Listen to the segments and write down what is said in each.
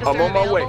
I'm on my way.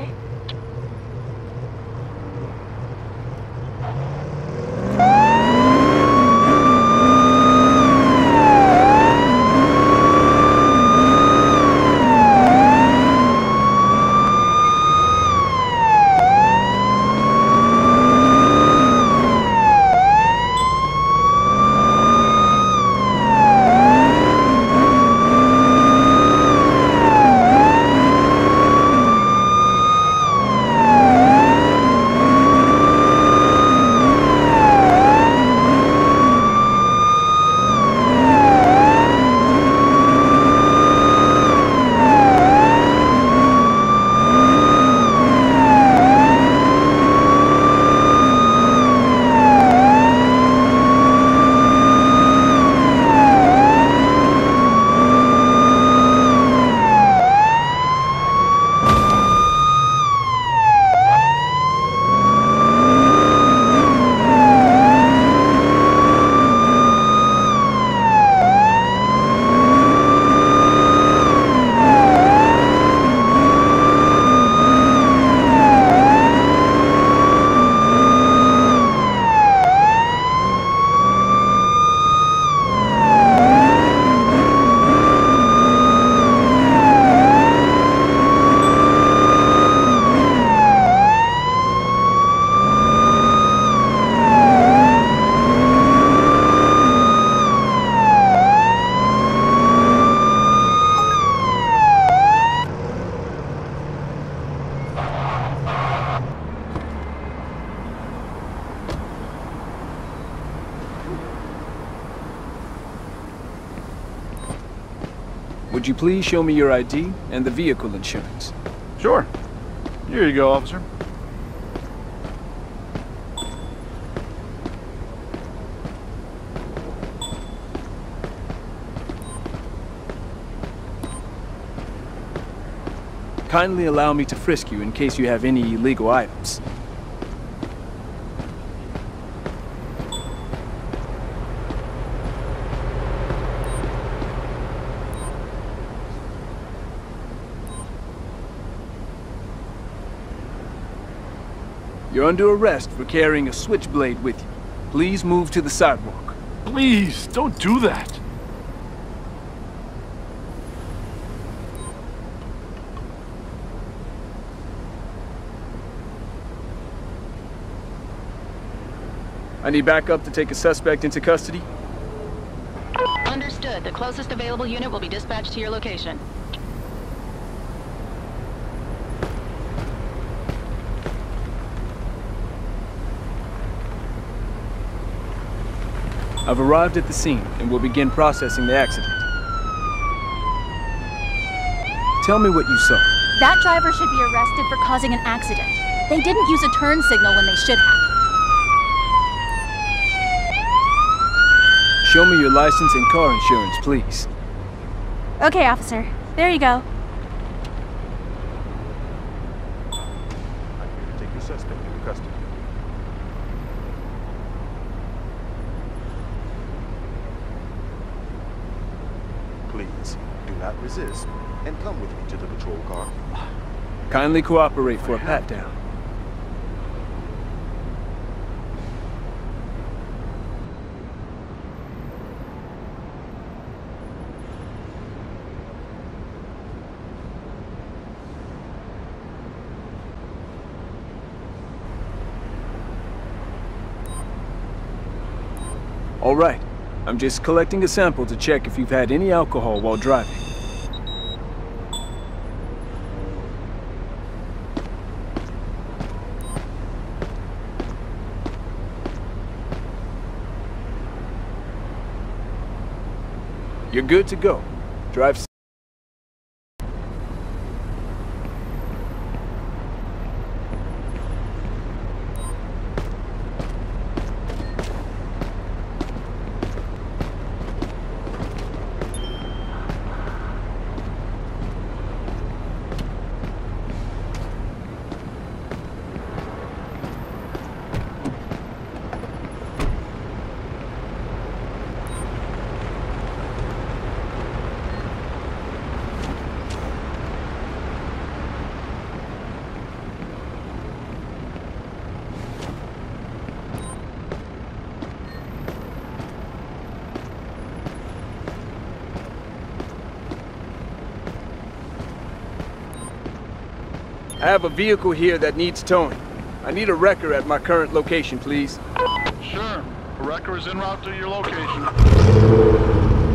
Would you please show me your ID and the vehicle insurance? Sure. Here you go, officer. Kindly allow me to frisk you in case you have any illegal items. You're under arrest for carrying a switchblade with you. Please move to the sidewalk. Please, don't do that. I need backup to take a suspect into custody. Understood. The closest available unit will be dispatched to your location. I've arrived at the scene and will begin processing the accident. Tell me what you saw. That driver should be arrested for causing an accident. They didn't use a turn signal when they should have. Show me your license and car insurance, please. Okay, officer. There you go. I'm here to take your suspect into custody. Please, do not resist, and come with me to the patrol car. Kindly cooperate for a pat-down. All right. I'm just collecting a sample to check if you've had any alcohol while driving. You're good to go. Drive safe. I have a vehicle here that needs towing. I need a wrecker at my current location, please. Sure. A wrecker is en route to your location.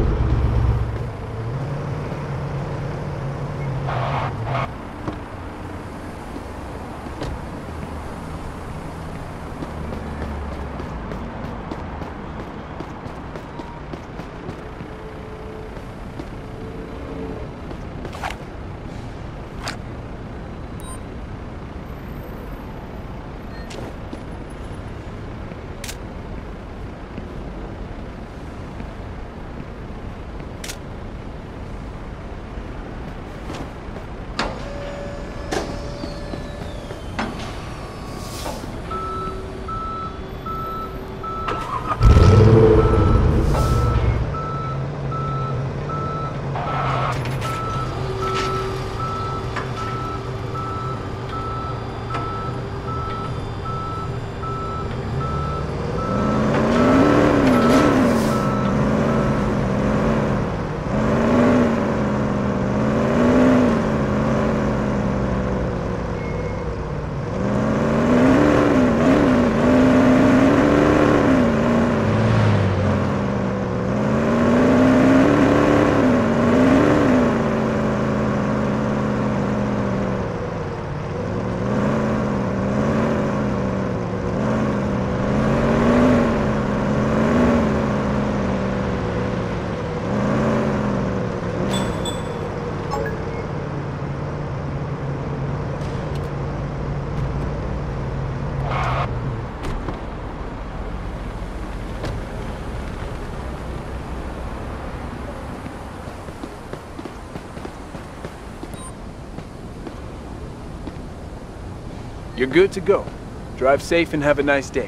You're good to go. Drive safe and have a nice day.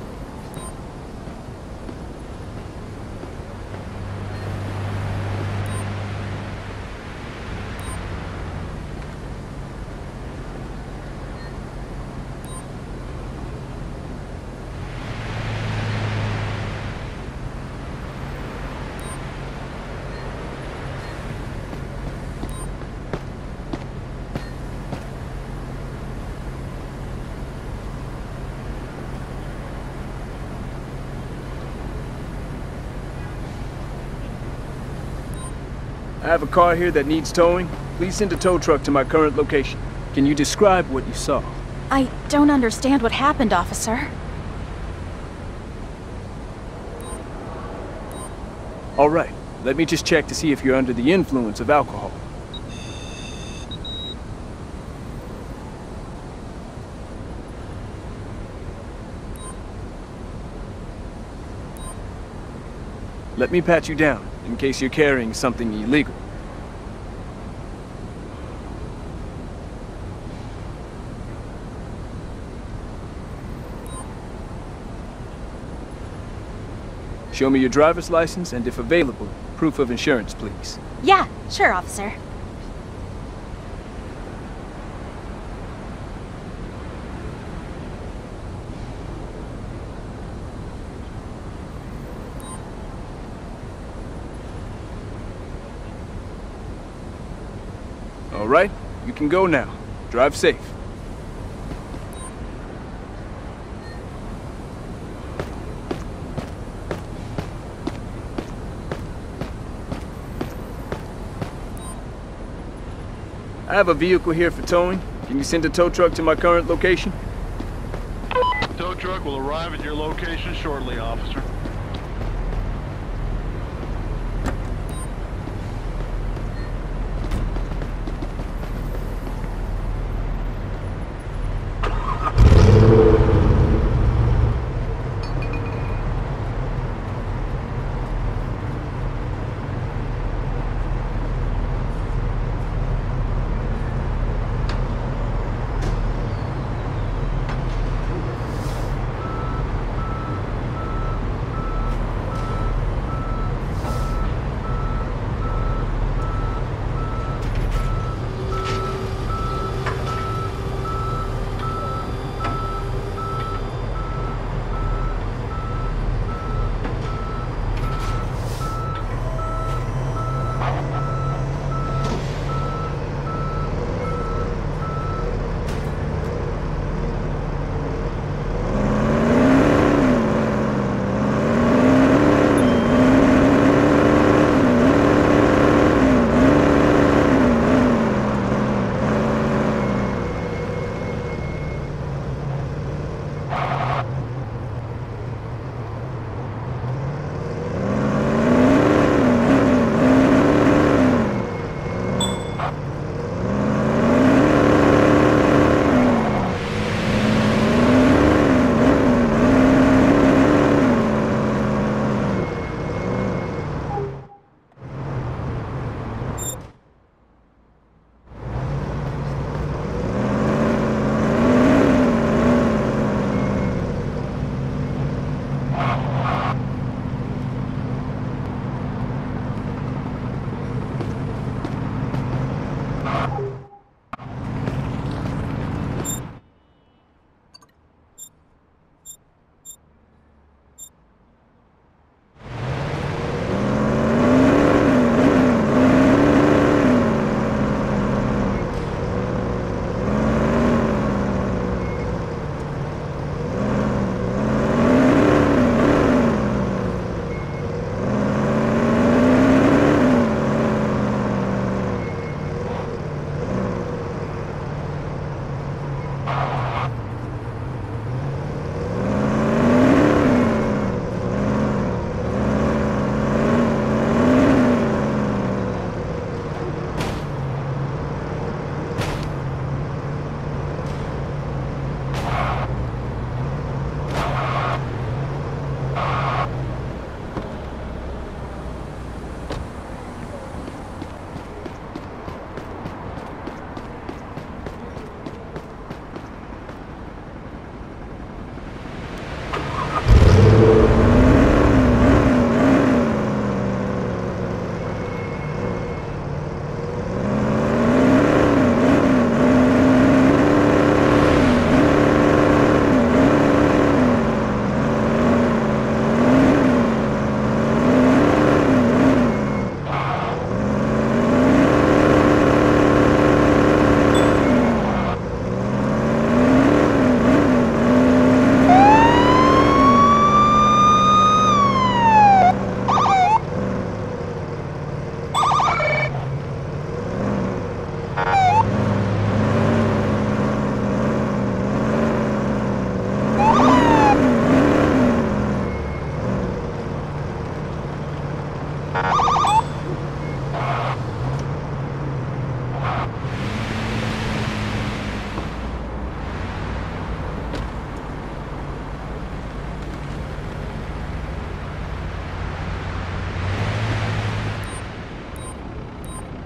I have a car here that needs towing. Please send a tow truck to my current location. Can you describe what you saw? I don't understand what happened, officer. All right, let me just check to see if you're under the influence of alcohol. Let me pat you down, in case you're carrying something illegal. Show me your driver's license and, if available, proof of insurance, please. Yeah, sure, officer. All right, you can go now. Drive safe. I have a vehicle here for towing. Can you send a tow truck to my current location? Tow truck will arrive at your location shortly, officer.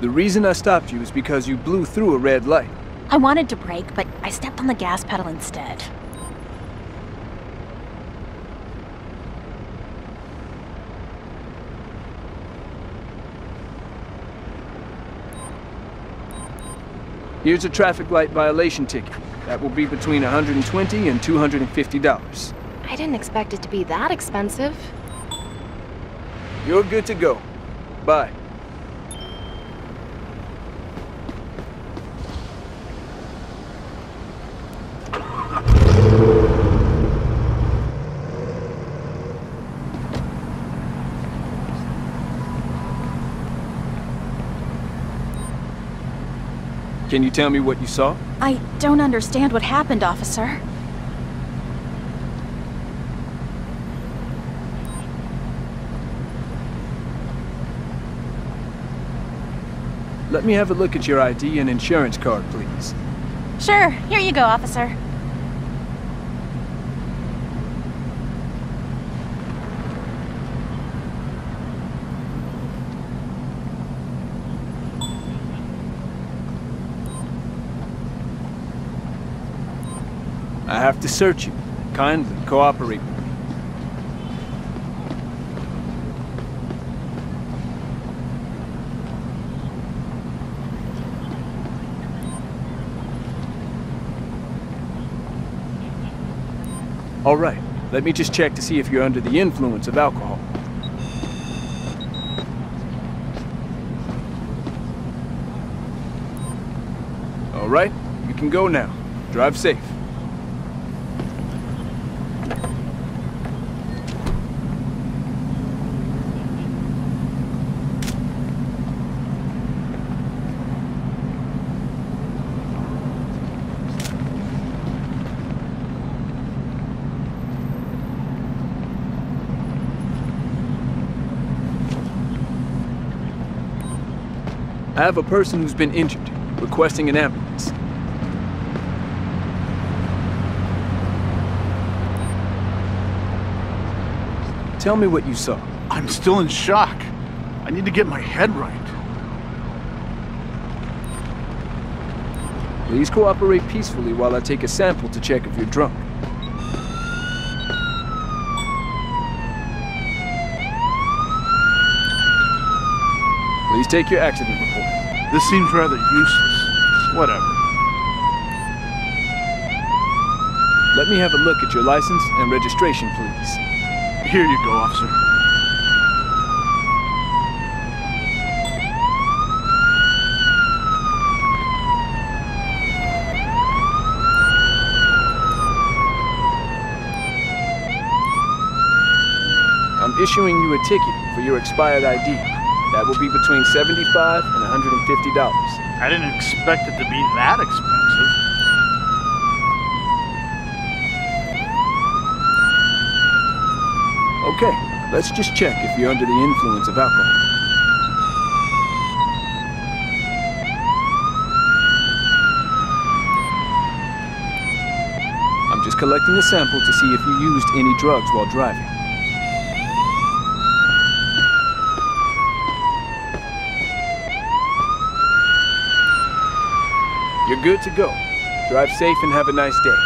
The reason I stopped you is because you blew through a red light. I wanted to brake, but I stepped on the gas pedal instead. Here's a traffic light violation ticket. That will be between $120 and $250. I didn't expect it to be that expensive. You're good to go. Bye. Can you tell me what you saw? I don't understand what happened, officer. Let me have a look at your ID and insurance card, please. Sure, here you go, officer. I have to search you. Kindly cooperate with me. All right, let me just check to see if you're under the influence of alcohol. All right, you can go now. Drive safe. I have a person who's been injured, requesting an ambulance. Tell me what you saw. I'm still in shock. I need to get my head right. Please cooperate peacefully while I take a sample to check if you're drunk. Please take your accident report. This seems rather useless. Whatever. Let me have a look at your license and registration, please. Here you go, officer. I'm issuing you a ticket for your expired ID. That will be between $75 and $150. I didn't expect it to be that expensive. Okay, let's just check if you're under the influence of alcohol. I'm just collecting a sample to see if you used any drugs while driving. You're good to go. Drive safe and have a nice day.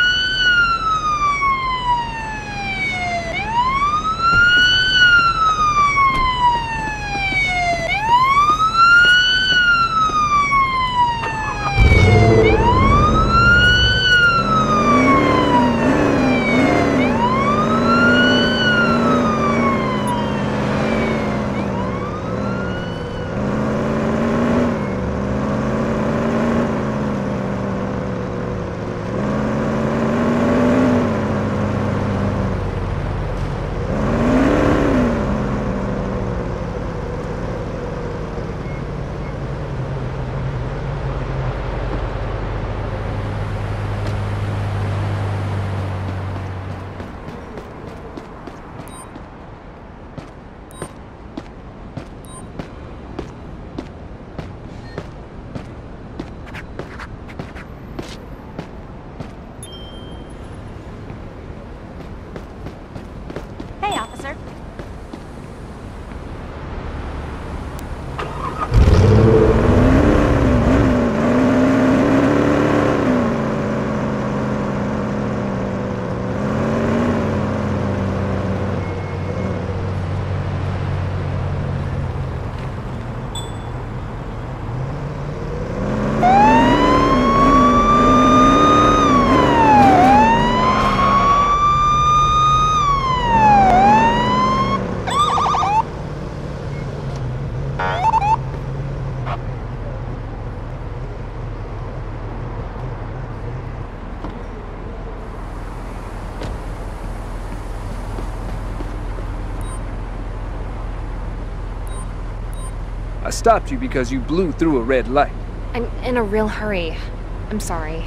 I stopped you because you blew through a red light. I'm in a real hurry. I'm sorry.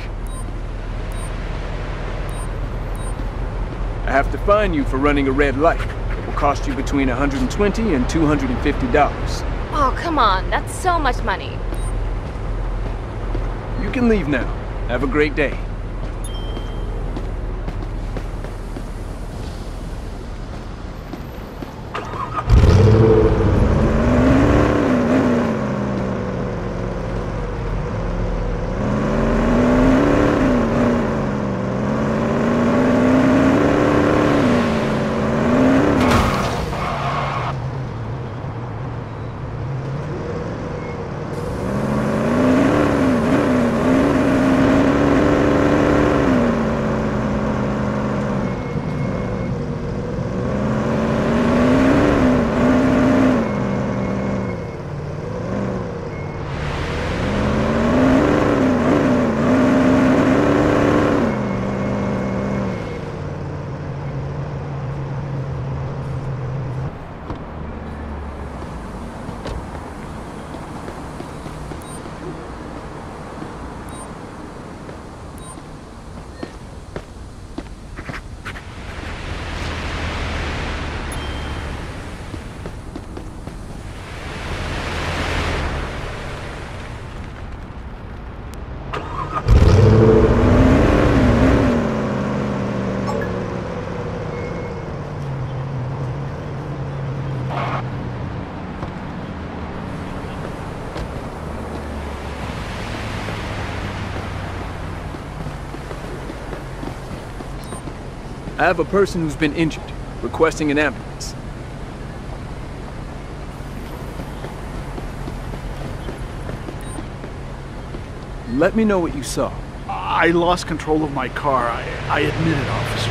I have to fine you for running a red light. It will cost you between $120 and $250. Oh, come on. That's so much money. You can leave now. Have a great day. I have a person who's been injured, requesting an ambulance. Let me know what you saw. I lost control of my car. I admit it, officer.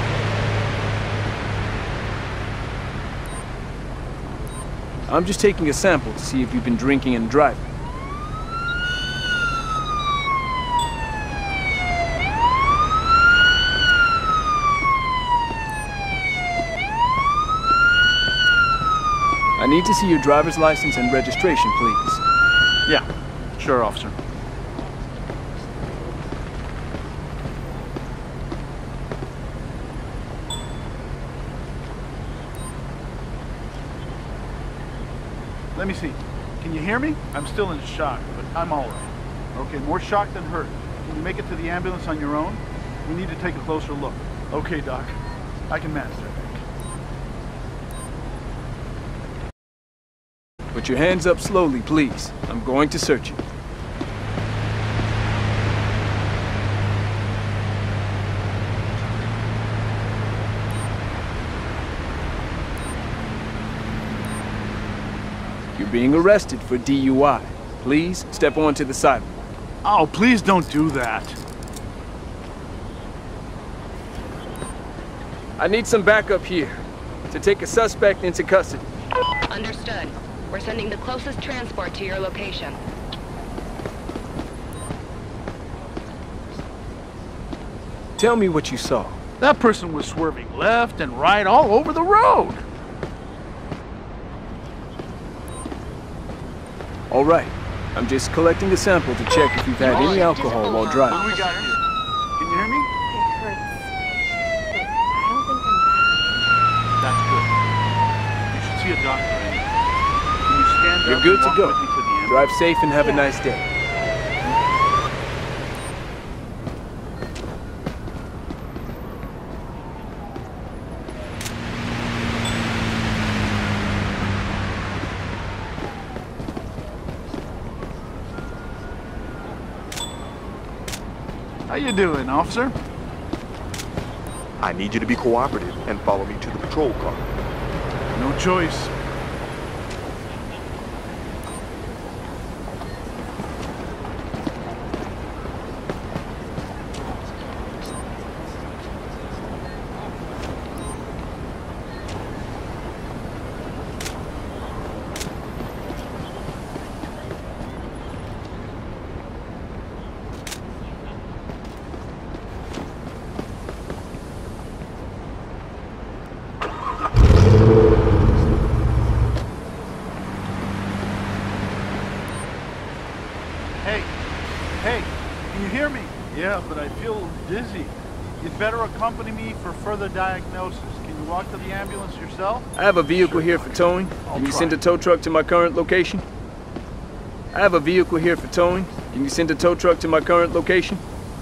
I'm just taking a sample to see if you've been drinking and driving. I need to see your driver's license and registration, please. Yeah, sure, officer. Let me see. Can you hear me? I'm still in shock, but I'm all right. Okay, more shocked than hurt. Can you make it to the ambulance on your own? We need to take a closer look. Okay, Doc. I can manage that. Put your hands up slowly, please. I'm going to search you. You're being arrested for DUI. Please step onto the sidewalk. Oh, please don't do that. I need some backup here to take a suspect into custody. Understood. We're sending the closest transport to your location. Tell me what you saw. That person was swerving left and right all over the road. All right. I'm just collecting the sample to check if you've had any alcohol while What do driving. we got here? Can you hear me? It hurts. But I don't think I'm That's good. You should see a doctor. Can you stand You're up good and to walk go. with me to the ambulance? Drive safe and have a nice day. How you doing, officer? I need you to be cooperative and follow me to the patrol car. No choice. Hey, can you hear me? Yeah, but I feel dizzy. You'd better accompany me for further diagnosis. Can you walk to the ambulance yourself? I have a vehicle here for towing. Can you send a tow truck to my current location? I have a vehicle here for towing. Can you send a tow truck to my current location?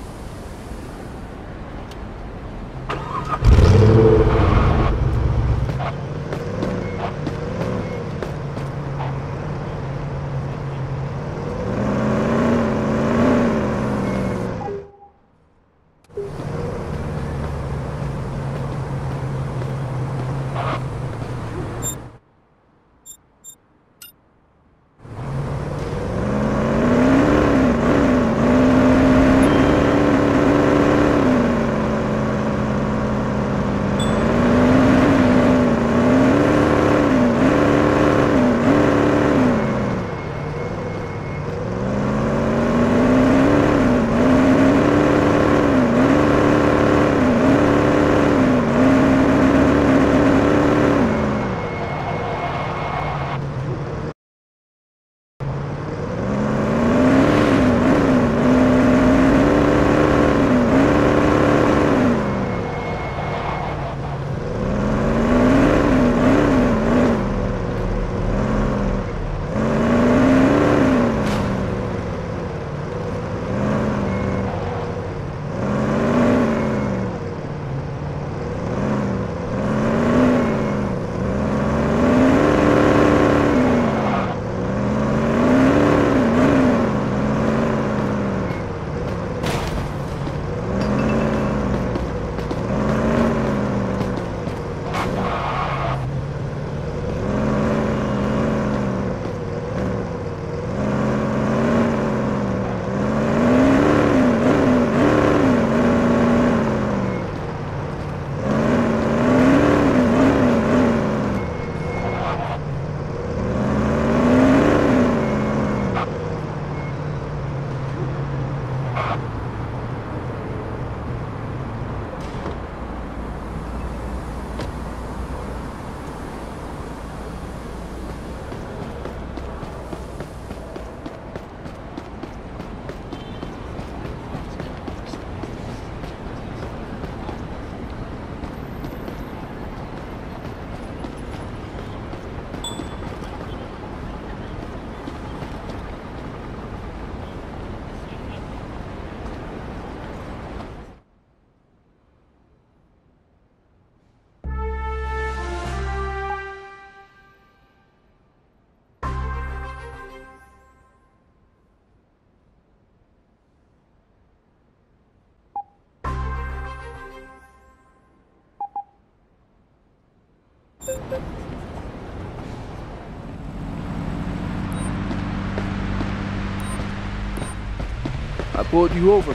I pulled you over.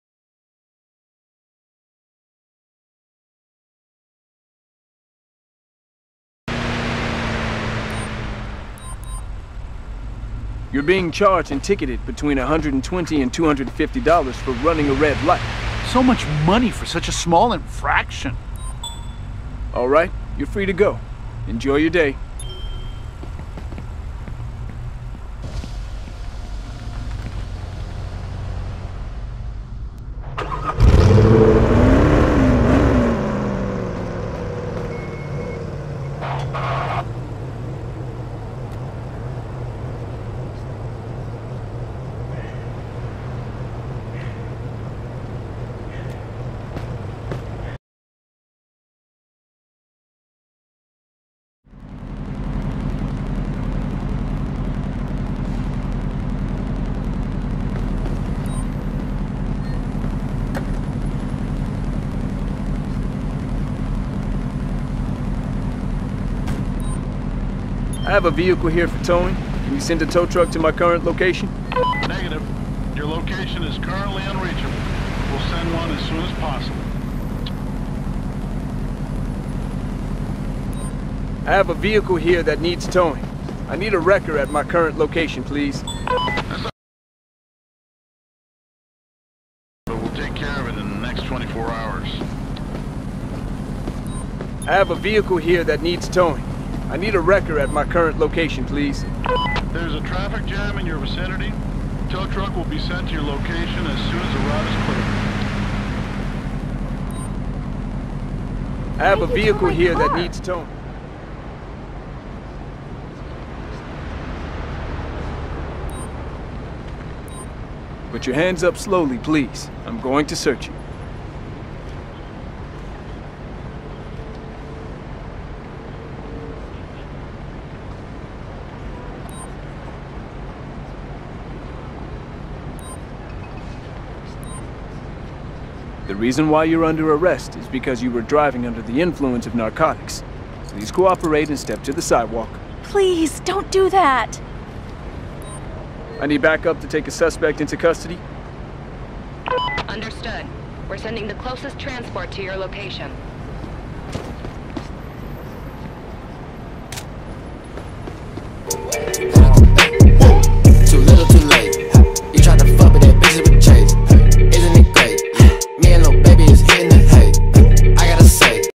You're being charged and ticketed between $120 and $250 for running a red light. So much money for such a small infraction. All right, you're free to go. Enjoy your day. I have a vehicle here for towing. Can you send a tow truck to my current location? Negative. Your location is currently unreachable. We'll send one as soon as possible. I have a vehicle here that needs towing. I need a wrecker at my current location, please. But we'll take care of it in the next 24 hours. I have a vehicle here that needs towing. I need a wrecker at my current location, please. There's a traffic jam in your vicinity. Tow truck will be sent to your location as soon as the route is clear. I have a Why did you tow vehicle my here that car? needs towing. Put your hands up slowly, please. I'm going to search you. The reason why you're under arrest is because you were driving under the influence of narcotics. Please cooperate and step to the sidewalk. Please, don't do that. I need backup to take a suspect into custody. Understood. We're sending the closest transport to your location.